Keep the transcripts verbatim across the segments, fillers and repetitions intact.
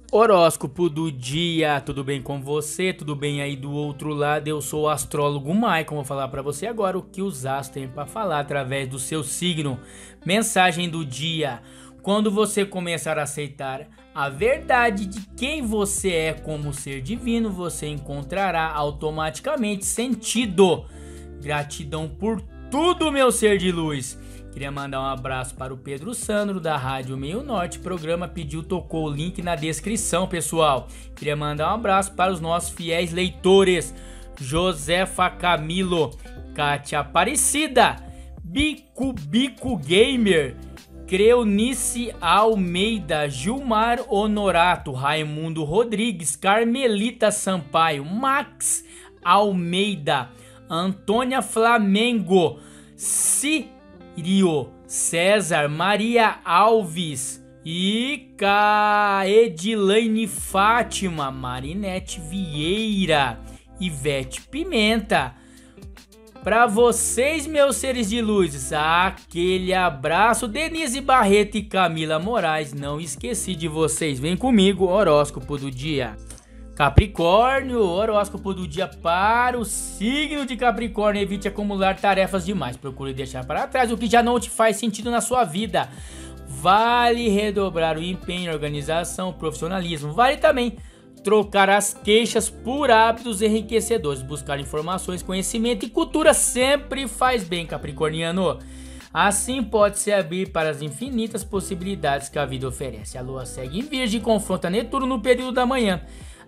Horóscopo do dia, tudo bem com você? Tudo bem aí do outro lado? Eu sou o astrólogo Maicon, vou falar para você agora o que os astros têm para falar através do seu signo. Mensagem do dia: quando você começar a aceitar a verdade de quem você é como ser divino, você encontrará automaticamente sentido. Gratidão por tudo, meu ser de luz. Queria mandar um abraço para o Pedro Sandro, da Rádio Meio Norte. Programa pediu, tocou o link na descrição, pessoal. Queria mandar um abraço para os nossos fiéis leitores: Josefa Camilo, Kátia Aparecida, Bico Bico Gamer, Creunice Almeida, Gilmar Honorato, Raimundo Rodrigues, Carmelita Sampaio, Max Almeida, Antônia Flamengo, Si Rio, César, Maria Alves e Caedilane Fátima, Marinete Vieira, Ivete Pimenta. Para vocês, meus seres de luz, aquele abraço. Denise Barreto e Camila Moraes, não esqueci de vocês. Vem comigo, horóscopo do dia. Capricórnio, horóscopo do dia para o signo de Capricórnio. Evite acumular tarefas demais, procure deixar para trás o que já não te faz sentido na sua vida. Vale redobrar o empenho, organização, profissionalismo. Vale também trocar as queixas por hábitos enriquecedores. Buscar informações, conhecimento e cultura sempre faz bem, capricorniano. Assim pode se abrir para as infinitas possibilidades que a vida oferece. A lua segue em Virgem e confronta Netuno no período da manhã.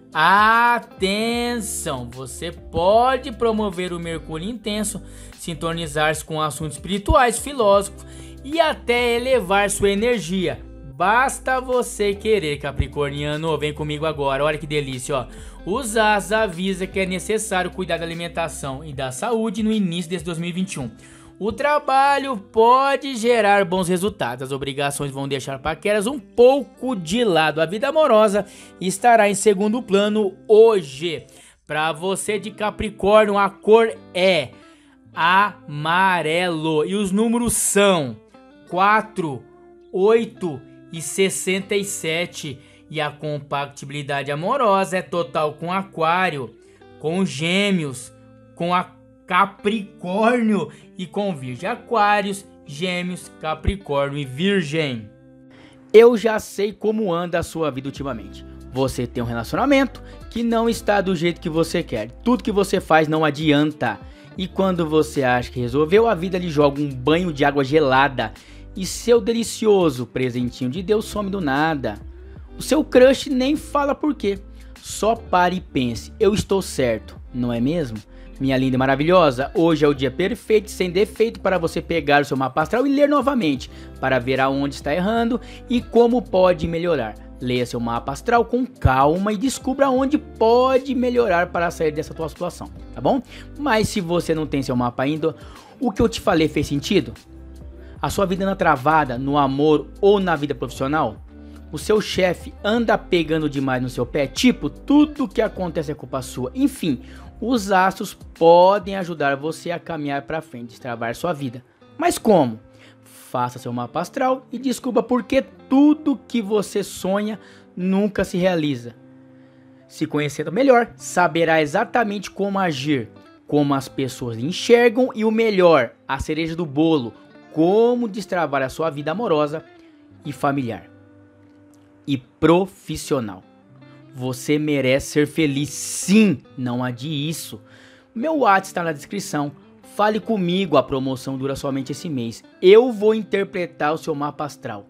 Atenção, você pode promover o Mercúrio intenso, sintonizar-se com assuntos espirituais, filosóficos e até elevar sua energia. Basta você querer, capricorniano. Vem comigo agora, olha que delícia, ó. Os astros avisam que é necessário cuidar da alimentação e da saúde no início desse dois mil e vinte e um. O trabalho pode gerar bons resultados, as obrigações vão deixar paqueras um pouco de lado. A vida amorosa estará em segundo plano hoje. Para você de Capricórnio, a cor é amarelo e os números são quatro, oito e sessenta e sete. E a compatibilidade amorosa é total com Aquário, com Gêmeos, com a Capricórnio e com Virgem. Aquários, Gêmeos, Capricórnio e Virgem. Eu já sei como anda a sua vida ultimamente. Você tem um relacionamento que não está do jeito que você quer. Tudo que você faz não adianta. E quando você acha que resolveu, a vida lhe joga um banho de água gelada. E seu delicioso presentinho de Deus some do nada. O seu crush nem fala por quê. Só pare e pense: eu estou certo, não é mesmo? Minha linda e maravilhosa, hoje é o dia perfeito e sem defeito para você pegar o seu mapa astral e ler novamente, para ver aonde está errando e como pode melhorar. Leia seu mapa astral com calma e descubra onde pode melhorar para sair dessa tua situação, tá bom? Mas se você não tem seu mapa ainda, o que eu te falei fez sentido? A sua vida anda travada no amor ou na vida profissional? O seu chefe anda pegando demais no seu pé? Tipo, tudo que acontece é culpa sua. Enfim, os astros podem ajudar você a caminhar para frente, destravar sua vida. Mas como? Faça seu mapa astral e descubra por que tudo que você sonha nunca se realiza. Se conhecendo melhor, saberá exatamente como agir, como as pessoas enxergam e o melhor, a cereja do bolo, como destravar a sua vida amorosa e familiar e profissional. Você merece ser feliz, sim, não adie isso. Meu WhatsApp está na descrição. Fale comigo, a promoção dura somente esse mês. Eu vou interpretar o seu mapa astral.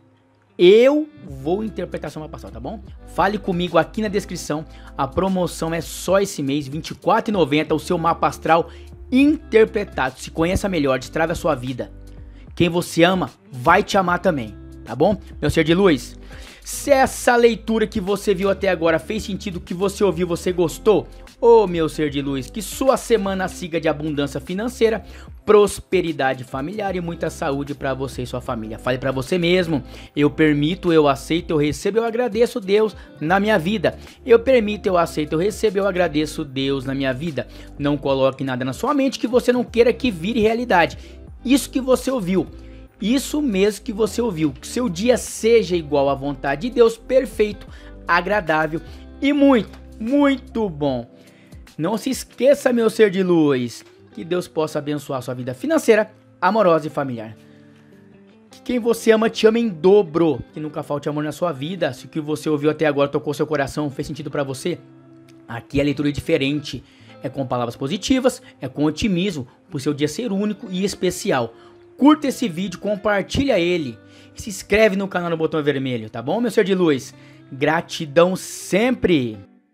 Eu vou interpretar o seu mapa astral, tá bom? Fale comigo aqui na descrição. A promoção é só esse mês, vinte e quatro reais e noventa centavos, o seu mapa astral interpretado. Se conheça melhor, destrave a sua vida. Quem você ama vai te amar também, tá bom? Meu ser de luz, se essa leitura que você viu até agora fez sentido, que você ouviu, você gostou? Ô meu ser de luz, que sua semana siga de abundância financeira, prosperidade familiar e muita saúde para você e sua família. Fale para você mesmo: eu permito, eu aceito, eu recebo, eu agradeço Deus na minha vida. Eu permito, eu aceito, eu recebo, eu agradeço Deus na minha vida. Não coloque nada na sua mente que você não queira que vire realidade. Isso que você ouviu, isso mesmo que você ouviu, que seu dia seja igual à vontade de Deus, perfeito. agradável e muito, muito bom. Não se esqueça, meu ser de luz, que Deus possa abençoar sua vida financeira, amorosa e familiar. Que quem você ama te ama em dobro, que nunca falte amor na sua vida. Se o que você ouviu até agora tocou seu coração, fez sentido pra você, aqui a leitura é diferente. É com palavras positivas, é com otimismo, por seu dia ser único e especial. Curta esse vídeo, compartilha ele e se inscreve no canal no botão vermelho, tá bom, meu ser de luz? Gratidão sempre!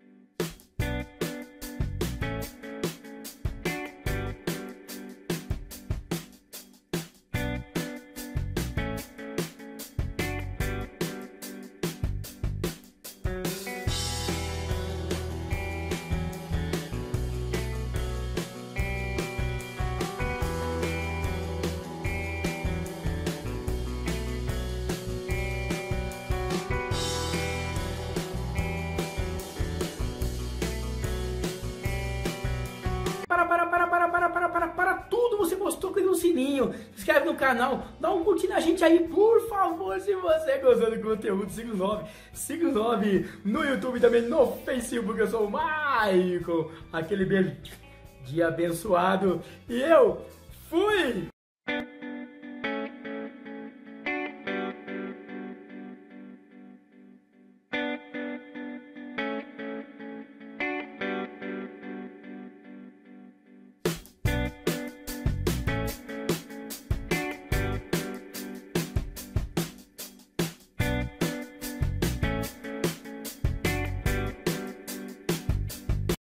Para, para, para, para, para, para, para, para tudo, você gostou, clica no sininho, se inscreve no canal, dá um curtir na gente aí, por favor, se você gostou do conteúdo, siga o nove, siga o nove no YouTube também, no Facebook, eu sou o Maicon, aquele beijo de abençoado, e eu fui!